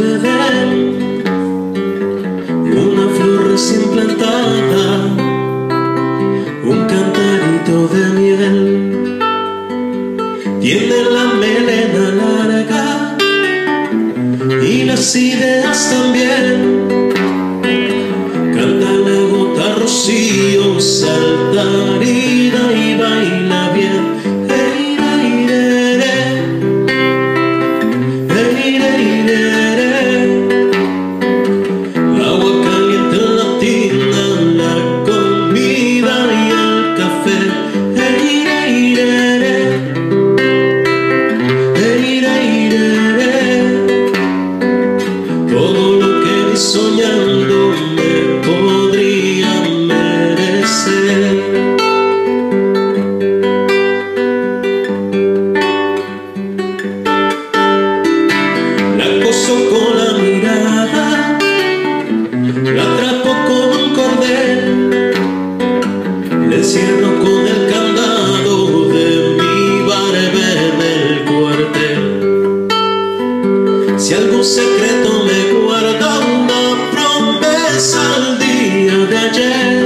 Edén, una flor recién plantada, un cantarito de miel. Tiene la melena larga y las ideas también. Canta la gota rocío, saltarina y baila bien. Agua caliente en la tina, la comida y el café. Todo lo que vi soñando me podría merecer. La acoso con la mirada, la atrapo con un cordel, le encierro con el candado de mi barber del cuartel. Si algún secreto me guarda, una promesa al día de ayer,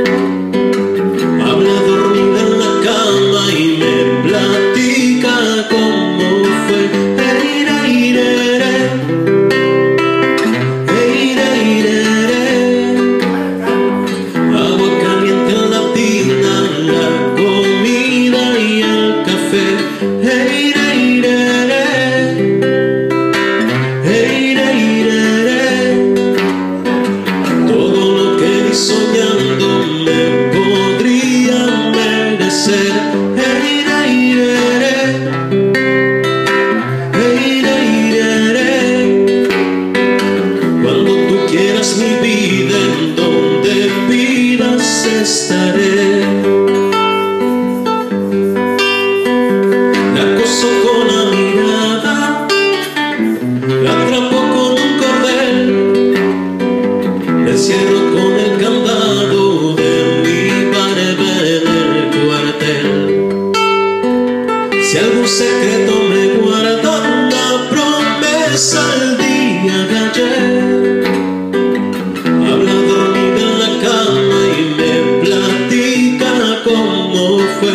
habla dormida en la cama y me platica cómo fue. Agua caliente en la tina, la comida y el café. Todo lo que vi soñando me podría merecer. Cuando tú quieras mi vida, en donde pidas estaré. La acoso con la mirada, la atrapo con un cordel, le cierro con el candado de mi barber del cuartel. Si algún secreto me guarda, una promesa al día de ayer, habla dormida en la cama y me platica cómo fue.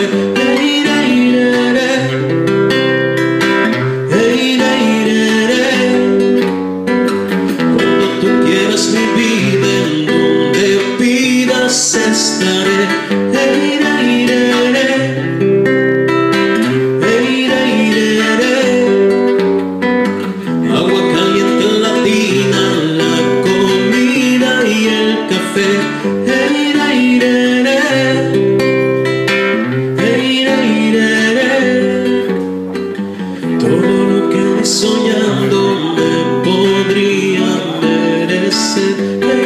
Cuando tú quieras mi vida, en donde pidas estaré. Agua caliente en la tina, la comida y el café. Todo lo que vi soñando me podría merecer.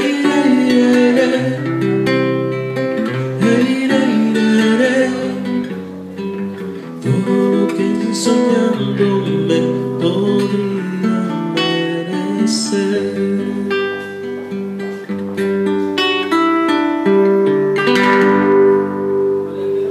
Todo lo que vi soñando me podría merecer.